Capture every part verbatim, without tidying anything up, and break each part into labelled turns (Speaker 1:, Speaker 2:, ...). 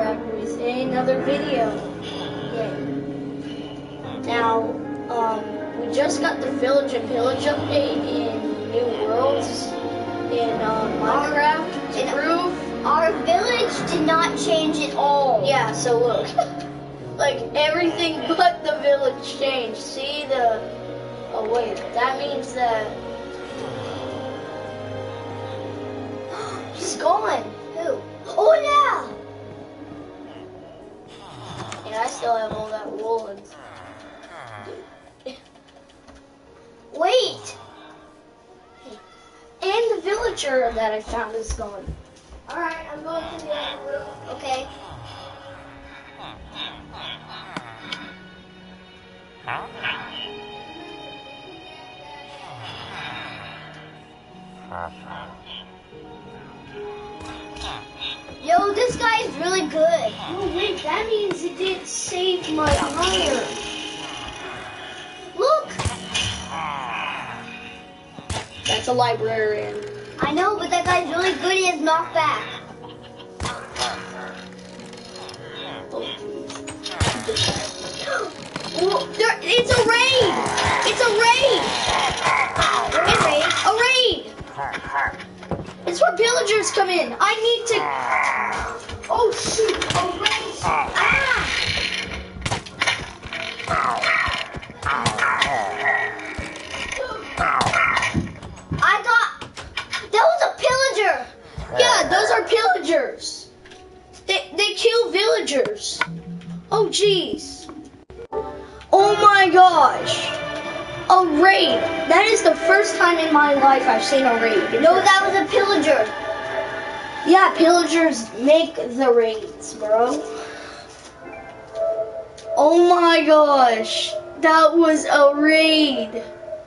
Speaker 1: back with another video. Yay. Now, um, we just got the Village and Pillage update in New Worlds in uh, Minecraft to prove.
Speaker 2: Our village did not change at all.
Speaker 1: Yeah, so look. Like, everything but the village changed. See the... Oh, wait. That means that...
Speaker 2: He's gone. Who? Oh, yeah.
Speaker 1: And I still have all that wool and...
Speaker 2: Wait.
Speaker 1: And the villager that I found is gone.
Speaker 2: Alright, I'm going to the other room. Okay. Yo, this guy is really good.
Speaker 1: Oh wait, that means it didn't save my iron.
Speaker 2: Look.
Speaker 1: That's a librarian.
Speaker 2: I know, but that guy's really good. He has knockback.
Speaker 1: Oh, there, it's a raid! It's a raid!
Speaker 2: It's
Speaker 1: A raid! It's where villagers come in. I need to. Oh shoot! A raid! Ah!
Speaker 2: I got. That was a pillager.
Speaker 1: Yeah, those are pillagers. They they kill villagers. Oh jeez. Oh my gosh. A raid. That is the first time in my life I've seen a raid.
Speaker 2: No, that was a pillager.
Speaker 1: Yeah, pillagers make the raids, bro. Oh my gosh. That was a raid.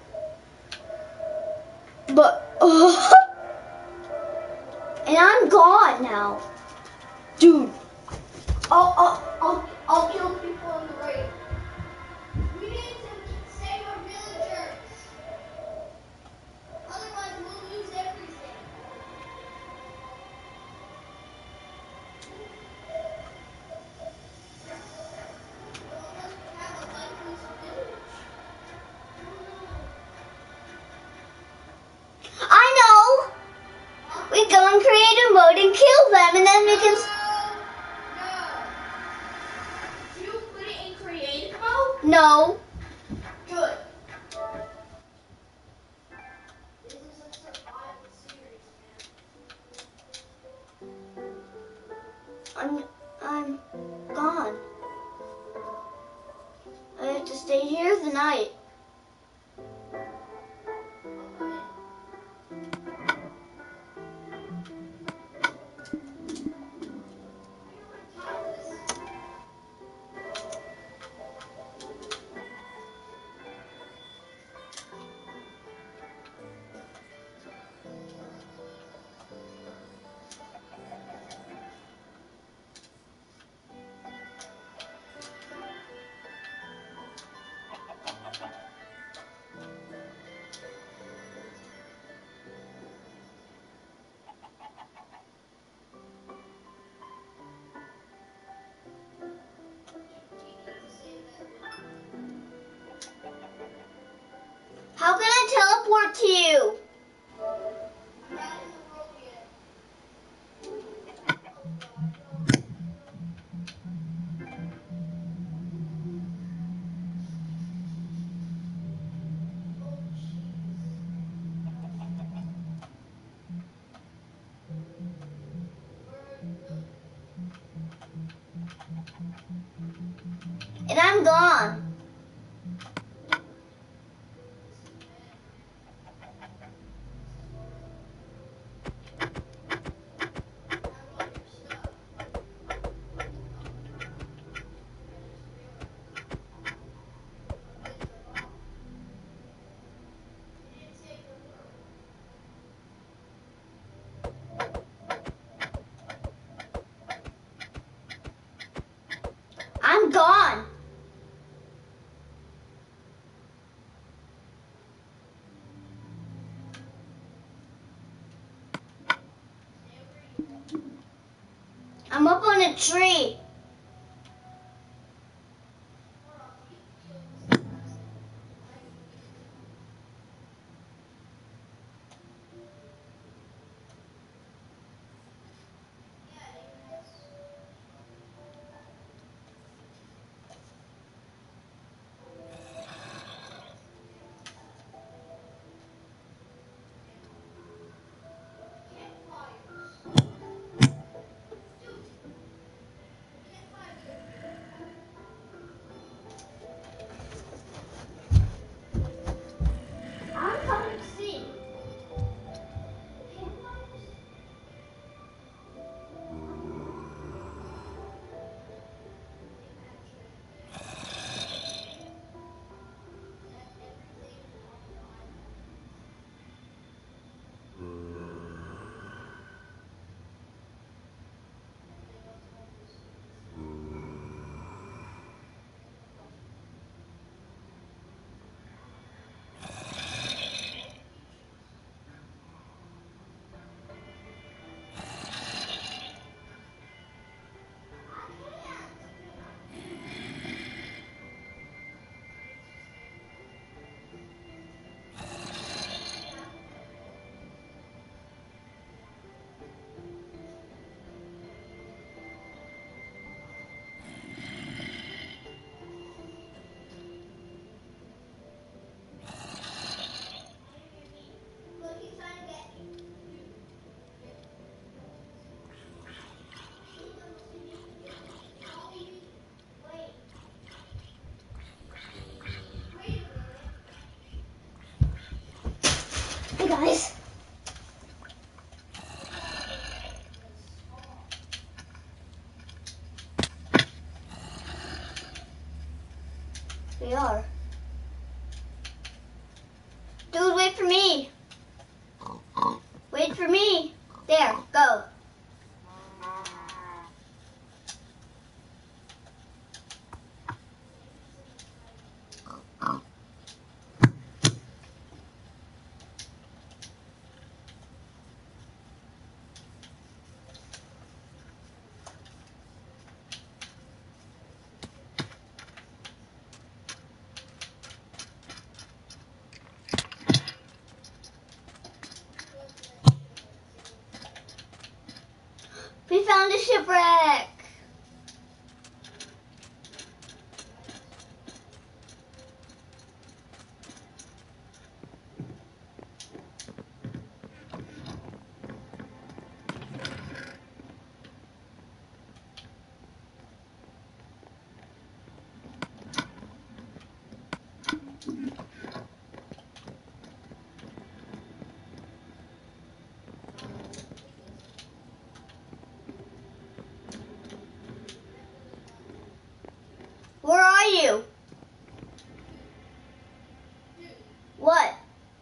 Speaker 1: But, oh.
Speaker 2: And I'm gone now.
Speaker 1: Dude. I'll, I'll, I'll, I'll kill people in the raid.
Speaker 2: We need to save our villagers. Otherwise, we'll lose everything. I know. We go in creative mode and kill them, and then we can.
Speaker 1: No. You put it in creative mode?
Speaker 2: No.
Speaker 1: Good.
Speaker 2: This is a survival series, man. I'm I'm gone. I have to stay here the night. How can I teleport to you? And I'm gone. I'm gone. I'm up on a tree. I'm coming to see. Hey guys. We are. Dude, wait for me. Wait for me. There, go. We found a shipwreck. Where are you? What?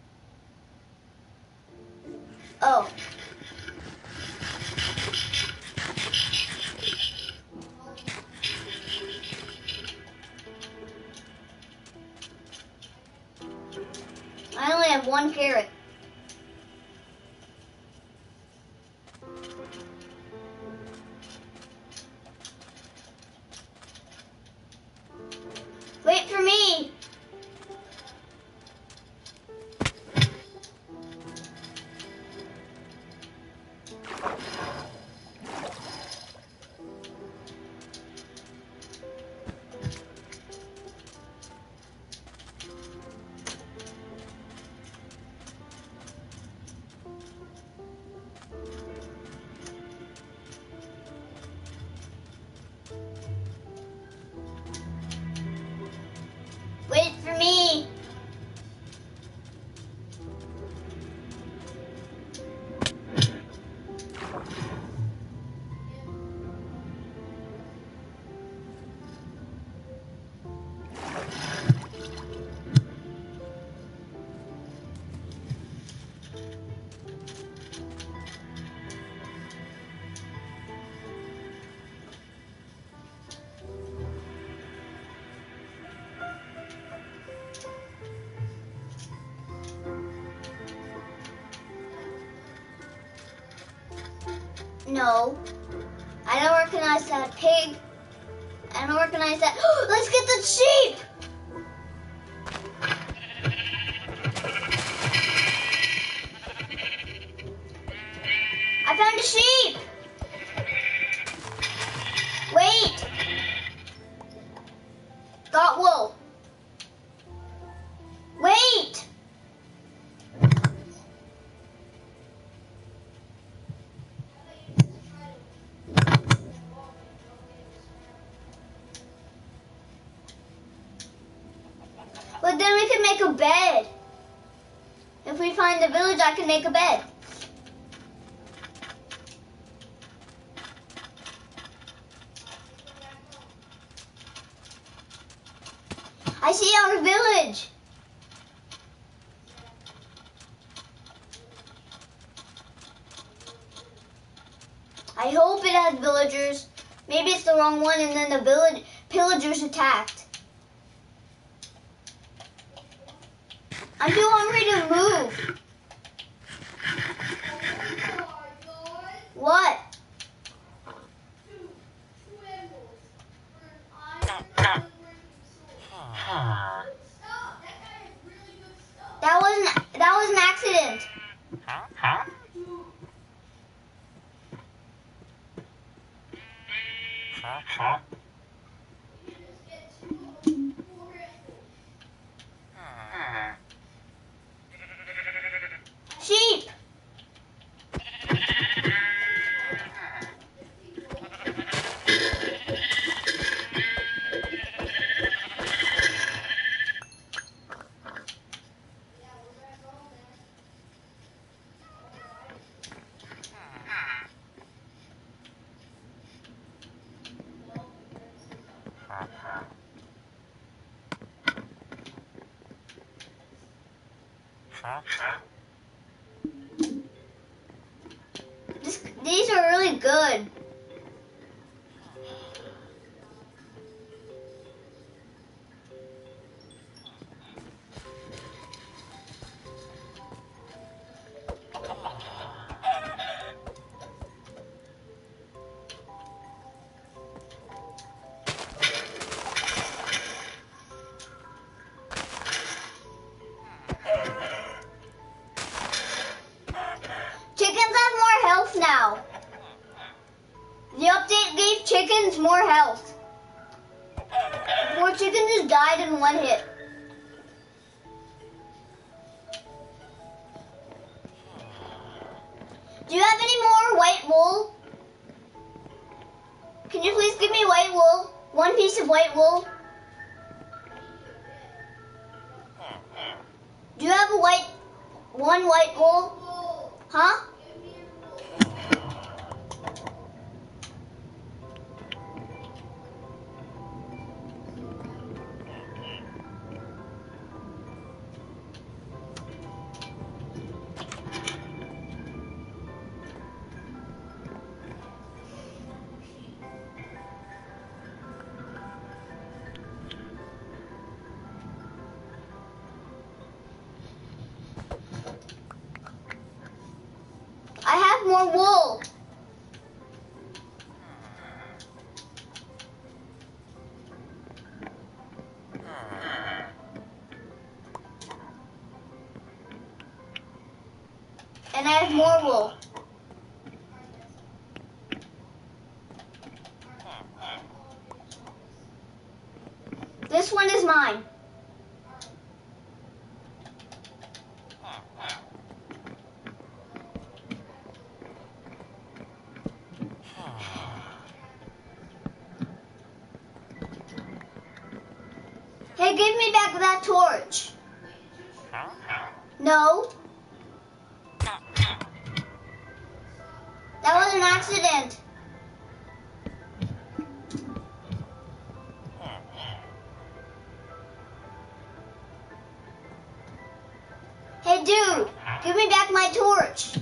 Speaker 2: Oh. I only have one carrot. Wait for me. Wait for me. No, I don't recognize that pig. I don't recognize that. Let's get the sheep! I found a sheep! Wait! Got wool. Wait! But then we can make a bed. If we find the village, I can make a bed. I see our village. I hope it has villagers. Maybe it's the wrong one and then the village pillagers attacked. I'm too hungry to move. What? That wasn't that was an accident. Sheep. This, these are really good. Chickens have more health now. The update gave chickens more health. More chickens just died in one hit. Do you have any more white wool? Can you please give me white wool? One piece of white wool. Do you have a white, one white wool? Huh? I have more wool. And I have more wool. This one is mine. Hey, give me back that torch. No. That was an accident. Hey, dude, give me back my torch.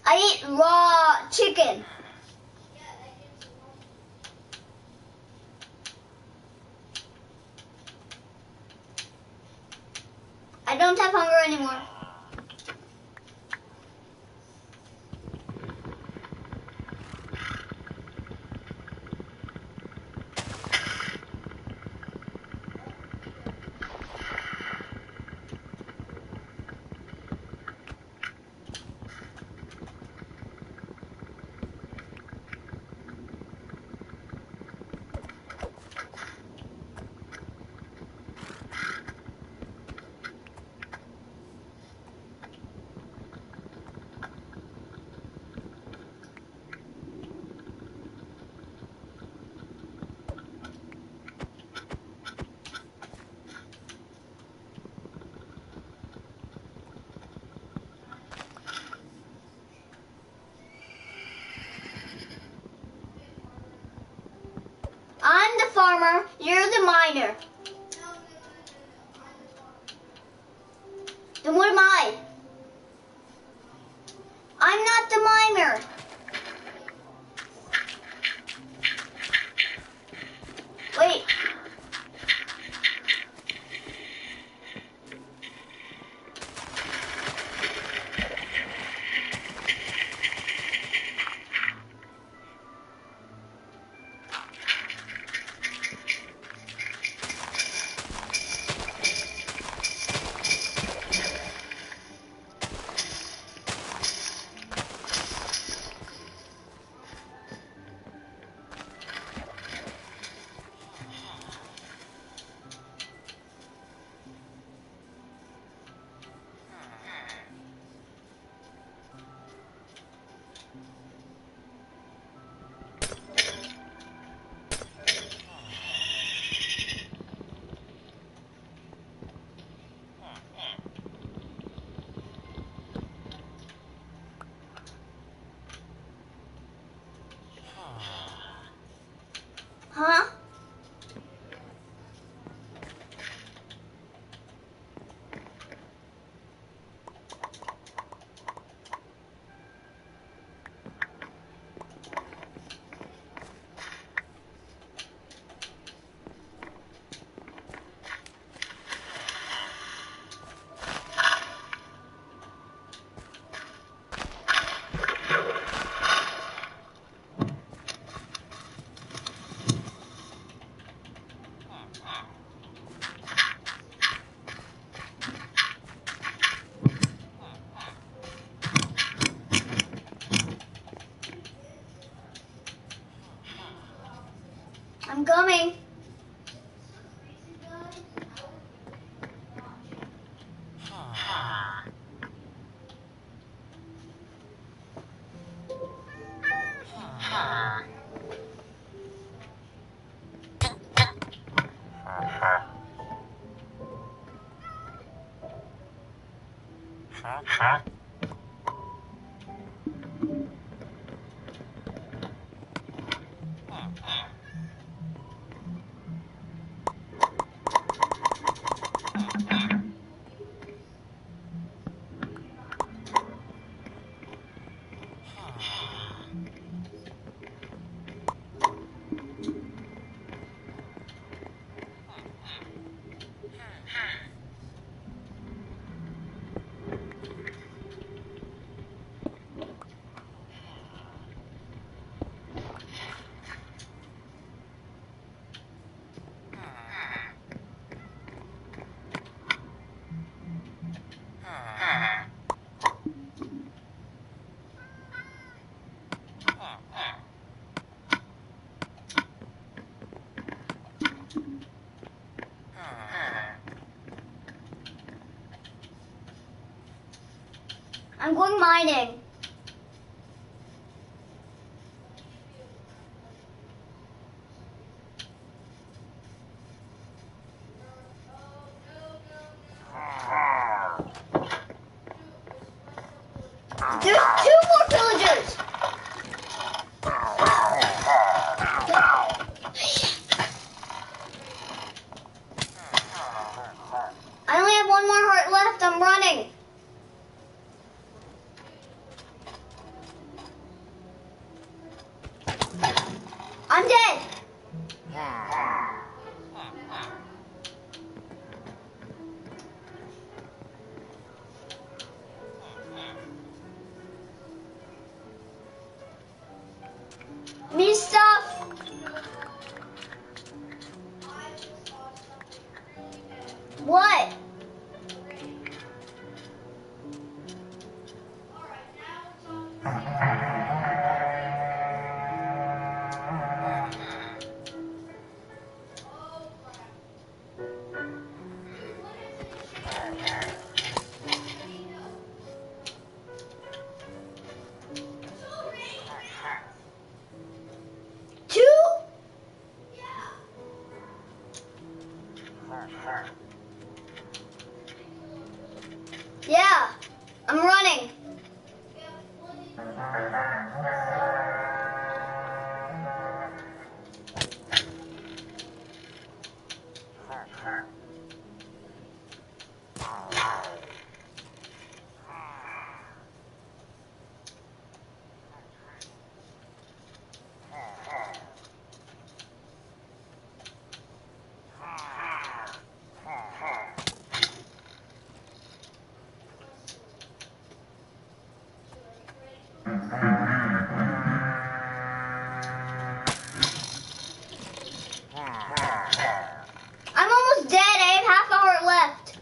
Speaker 2: I ate raw chicken. I don't have hunger anymore. I'm the farmer, you're the miner. Then what am I? I'm not the miner. Wait. Huh? I'm coming. I'm going mining. There's two more villagers. I only have one more heart left. I'm running. I'm dead. Me stuff. What? Yeah, I'm running. I'm almost dead. I have half a heart left.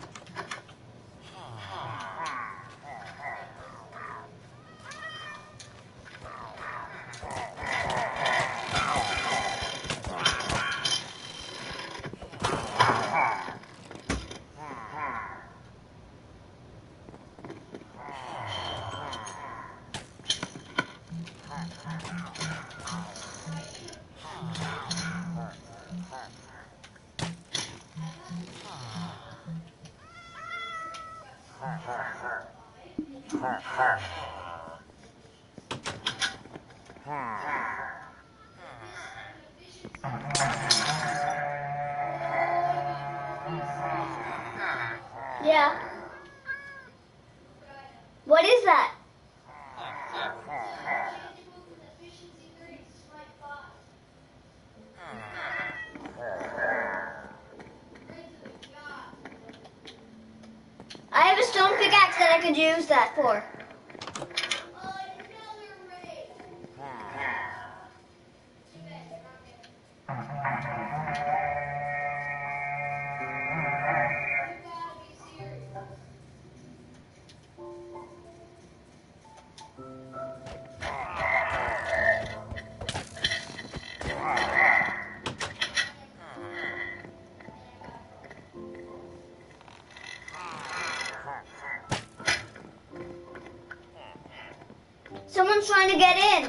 Speaker 2: Yeah. What is that? I have a stone pickaxe that I could use that for. Someone's trying to get in.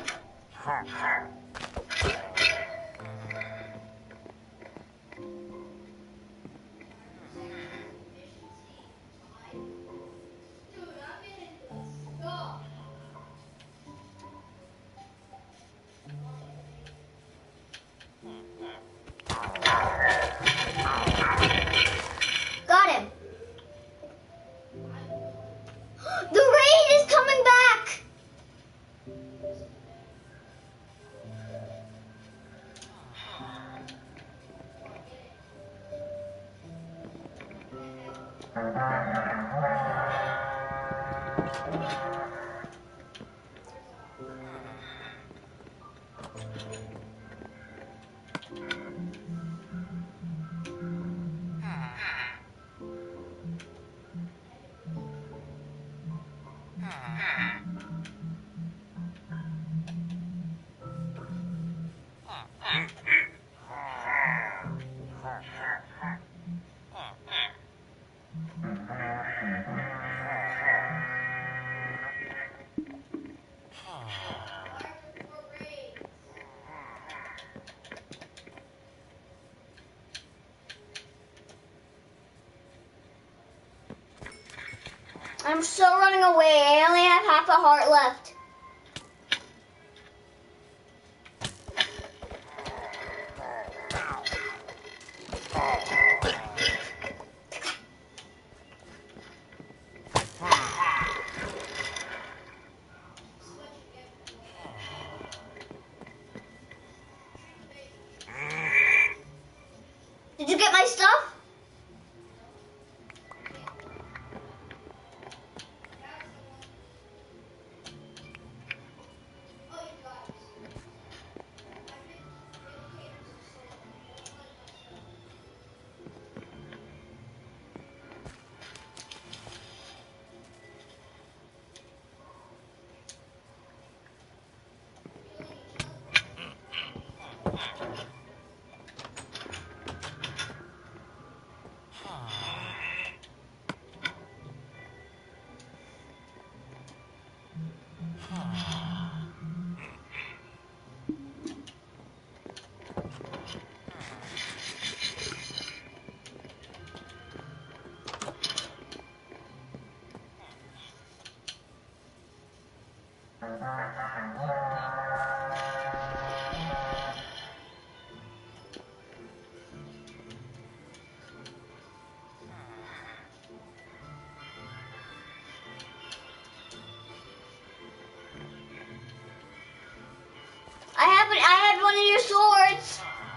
Speaker 2: Got him. The raid is coming back. I'm still running away. I only have half a heart left. I have I had one of your swords.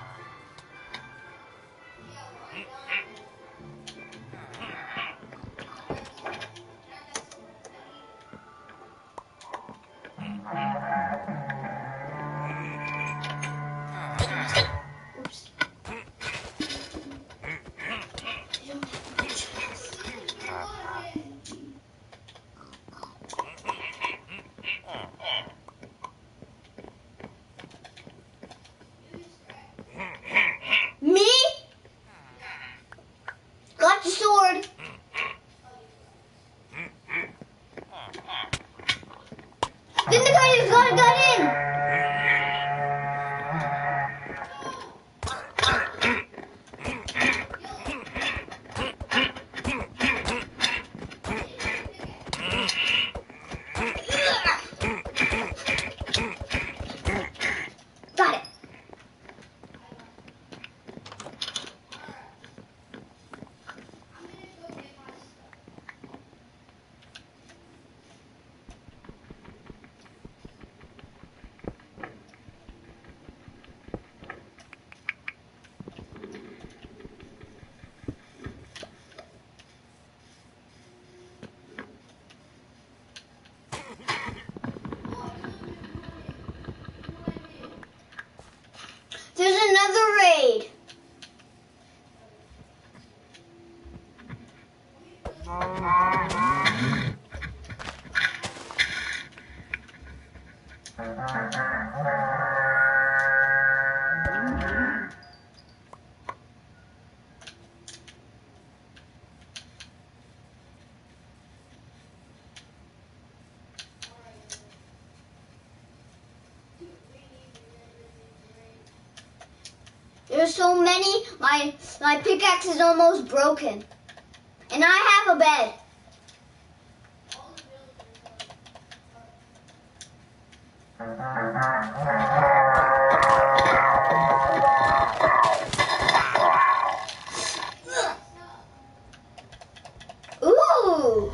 Speaker 2: Me? Got your sword. Then the guy just got, got in. Got it. There's another raid. There's so many, my my pickaxe is almost broken. And I have a bed. Ooh!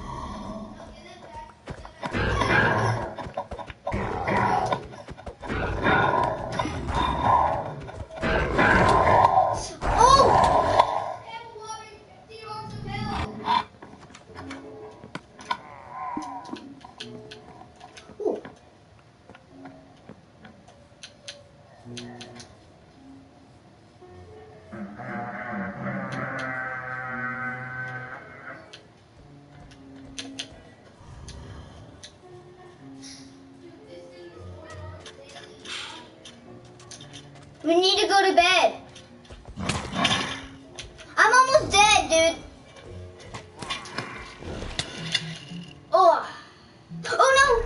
Speaker 2: We need to go to bed. I'm almost dead, dude. Oh. Oh no!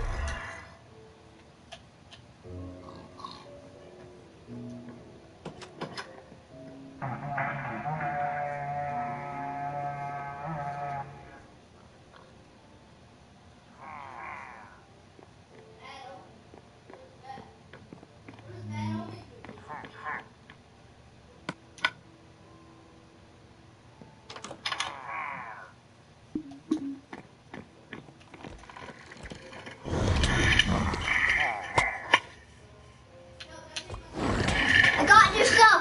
Speaker 2: I got your stuff.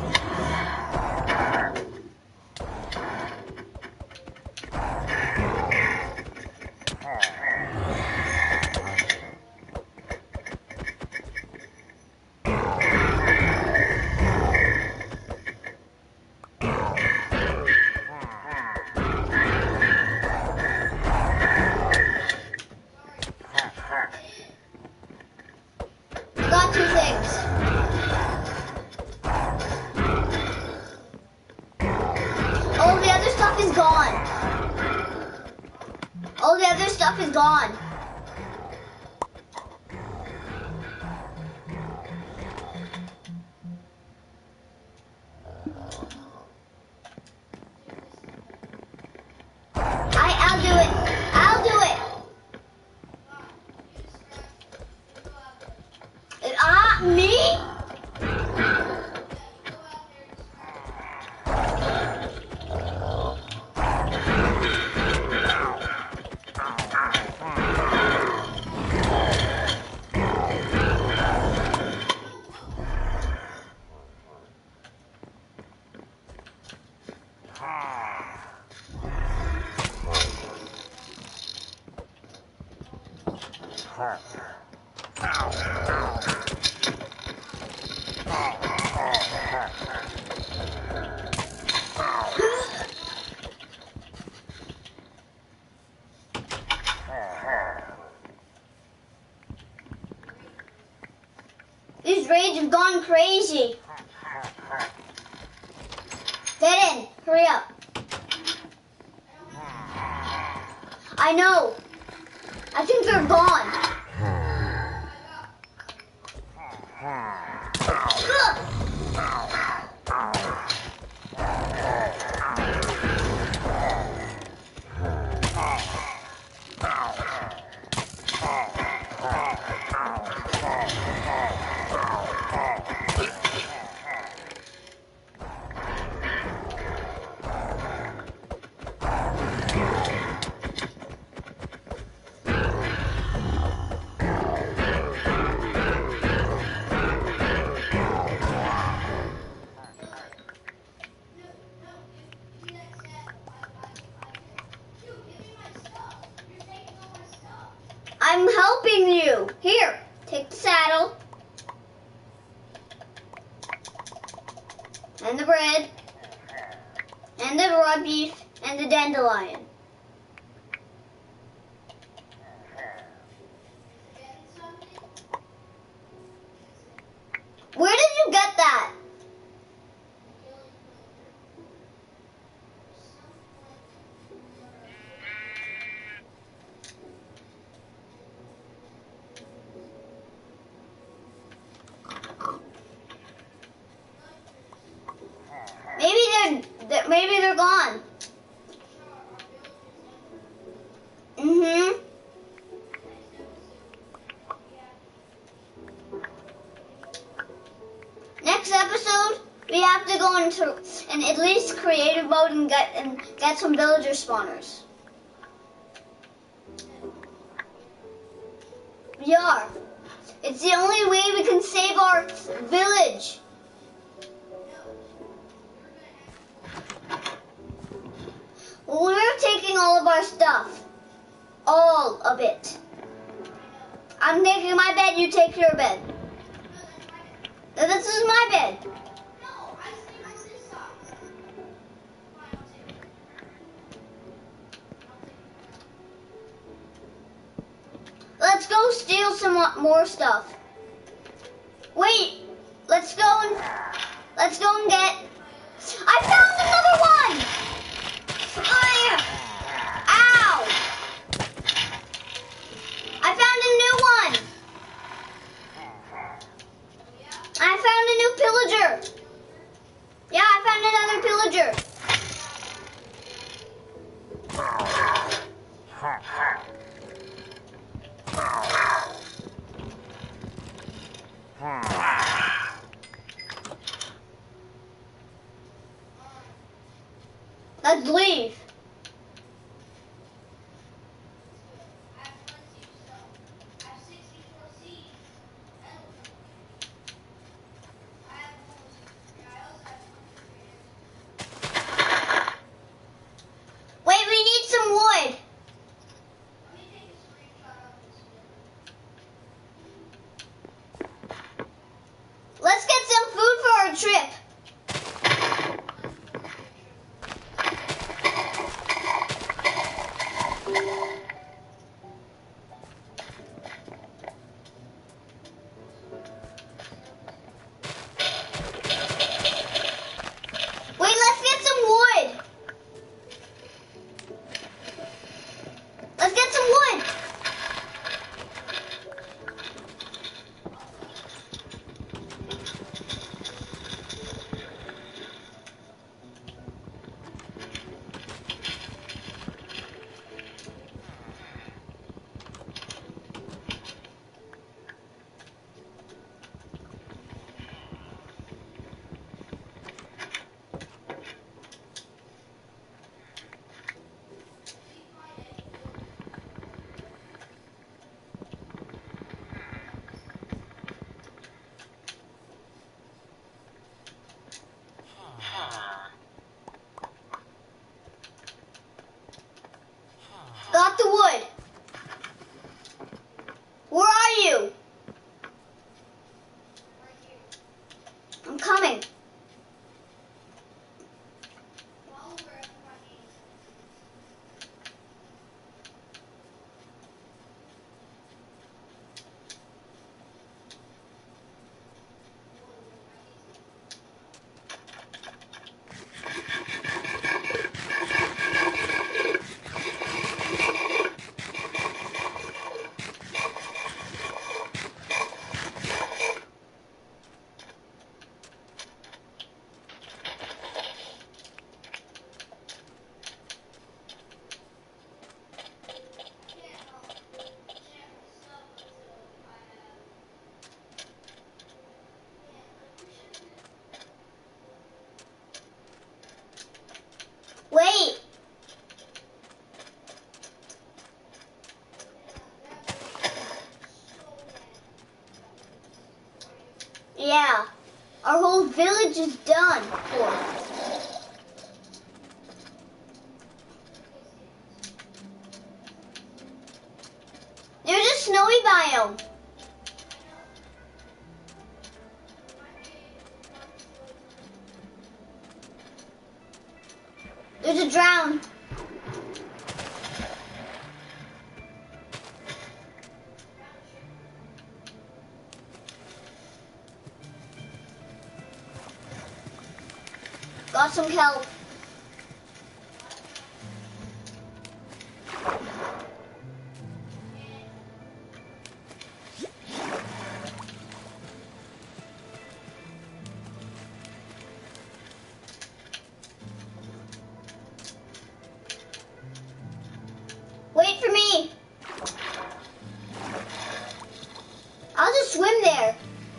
Speaker 2: Got two things. All the other stuff is gone. All the other stuff is gone. I, I'll do it. I'll do it. not me? These raids have gone crazy. Get in, hurry up. I know. I think they're gone. I'm helping you. Here, take the saddle. And the bread. And the raw beef. And the dandelion. Where did you get that? Maybe they're, they're maybe they're gone. Mhm. Next episode, we have to go into an at least creative mode and get and get some villager spawners. We are. It's the only way we can save our village. Well, we're taking all of our stuff. All of it. I'm taking my bed, you take your bed. Now, this is my bed. Let's go steal some more stuff. Wait, let's go and let's go and get. I found another one. Ow! I found a new one. I found a new pillager. Yeah, I found another pillager. Let's leave. Wait, we need some wood. Let's get some food for our trip. coming. Wait. Yeah, our whole village is done for. There's a snowy biome. There's a drown. Got some kelp. Wait for me. I'll just swim there.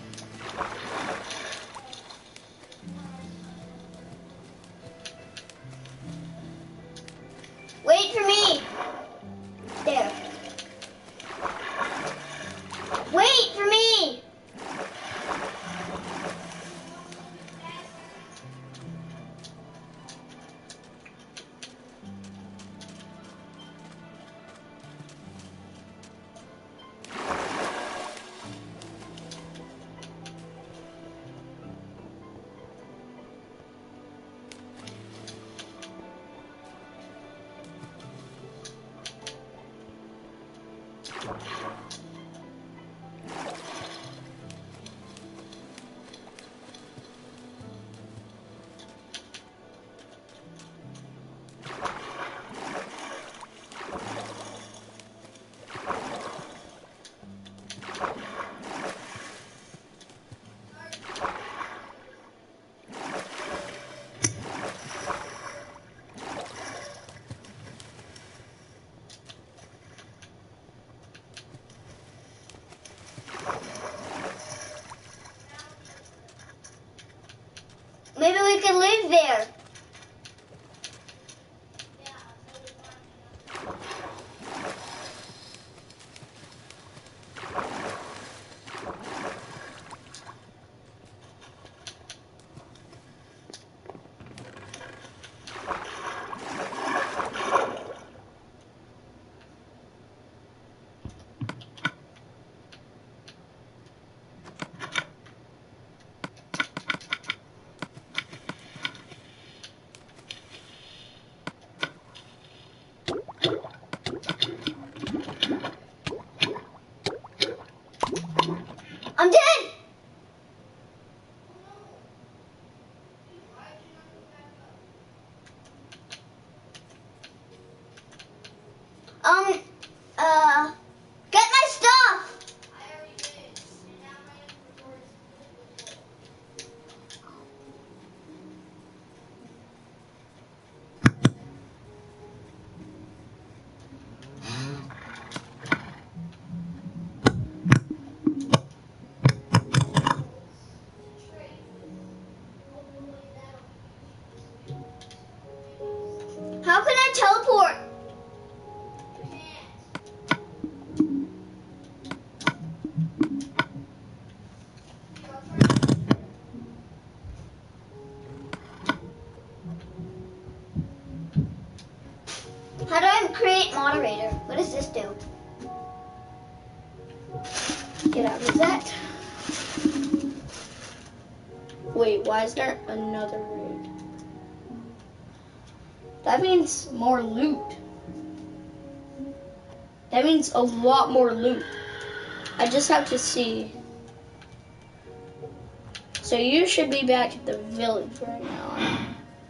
Speaker 2: Wait for me. There. Wait for me. Maybe we can live there.
Speaker 1: Wait, why is there another raid? That means more loot. That means a lot more loot. I just have to see. So you should be back at the village right now.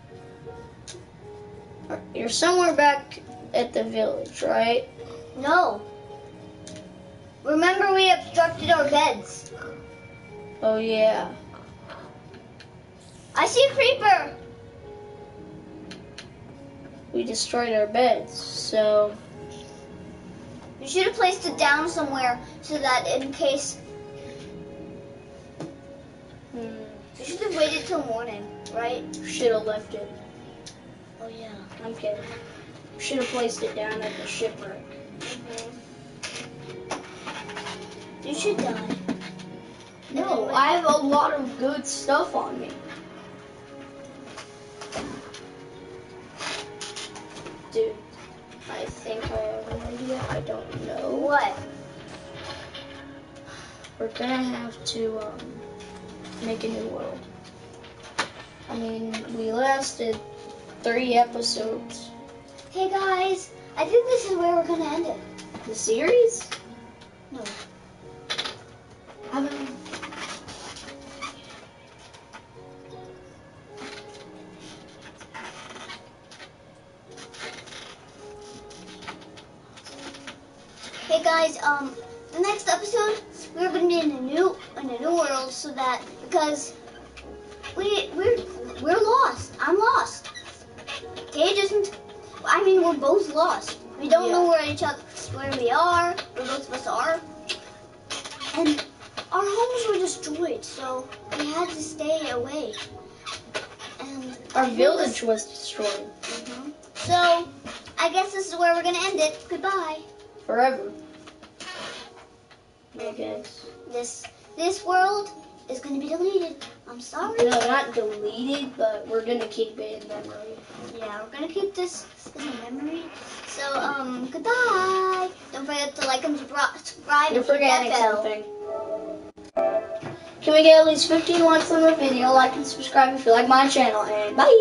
Speaker 1: You're somewhere back at the village, right?
Speaker 2: No. Remember we obstructed our beds.
Speaker 1: Oh yeah.
Speaker 2: I see a creeper.
Speaker 1: We destroyed our beds, so...
Speaker 2: You should have placed it down somewhere so that in case...
Speaker 1: Hmm.
Speaker 2: You should have waited till morning, right?
Speaker 1: Should have left it.
Speaker 2: Oh yeah.
Speaker 1: I'm kidding. Should have placed it down at the shipwreck.
Speaker 2: Mm-hmm. You should die.
Speaker 1: No, I have a lot of good stuff on me. Dude, I think I have an idea. I don't know.
Speaker 2: What?
Speaker 1: We're gonna have to um, make a new world. I mean, we lasted three episodes.
Speaker 2: Hey guys, I think this is where we're gonna end it.
Speaker 1: The series?
Speaker 2: No.
Speaker 1: I don't know.
Speaker 2: Hey guys, um, the next episode we're gonna be in a new in a new world, so that because we we're we're lost. I'm lost. Gage isn't. I mean, we're both lost. We don't
Speaker 1: Yeah.
Speaker 2: know where each other where we are. Where both of us are, and our homes were destroyed, so we had to stay away. And
Speaker 1: Our
Speaker 2: I think
Speaker 1: village
Speaker 2: this-
Speaker 1: was destroyed
Speaker 2: Mhm. So I guess this is where we're gonna end it. Goodbye.
Speaker 1: forever. I guess.
Speaker 2: This this world is gonna be deleted. I'm sorry.
Speaker 1: No, not deleted, but we're gonna keep it in memory.
Speaker 2: Yeah, we're gonna keep this in a memory. So um, goodbye. Don't forget to like and subscribe. subscribe
Speaker 1: You're
Speaker 2: and hit that
Speaker 1: forgetting
Speaker 2: bell.
Speaker 1: something. Can we get at least fifteen likes on the video? Like and subscribe if you like my channel, and bye!